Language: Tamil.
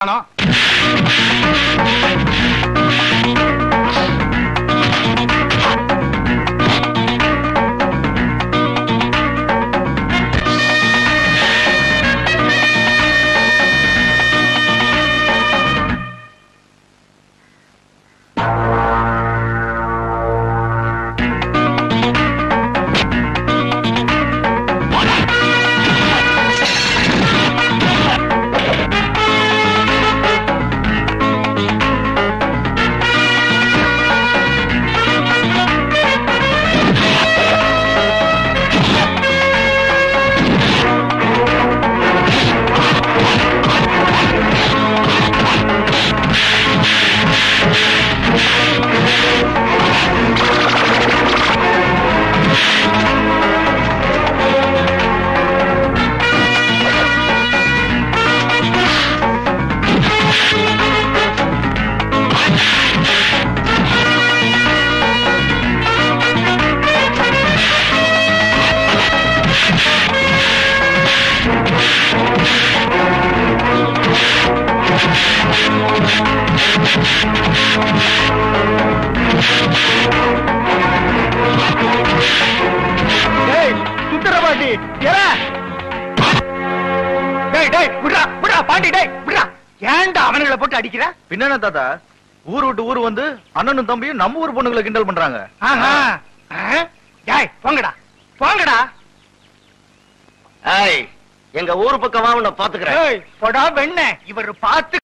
காணோம். அவனுங்களை போட்டு அடிக்கிற பின்ன தாத்தா, ஊர் விட்டு ஊர் வந்து அண்ணனும் தம்பியும் நம்ம ஊர் பொண்ணுங்களை கிண்டல் பண்றாங்க. போங்கடா போங்கடா. எங்க ஊர் பக்கமா உன்னை பாத்துக்கிறேன். வெண்ண இவர் பார்த்து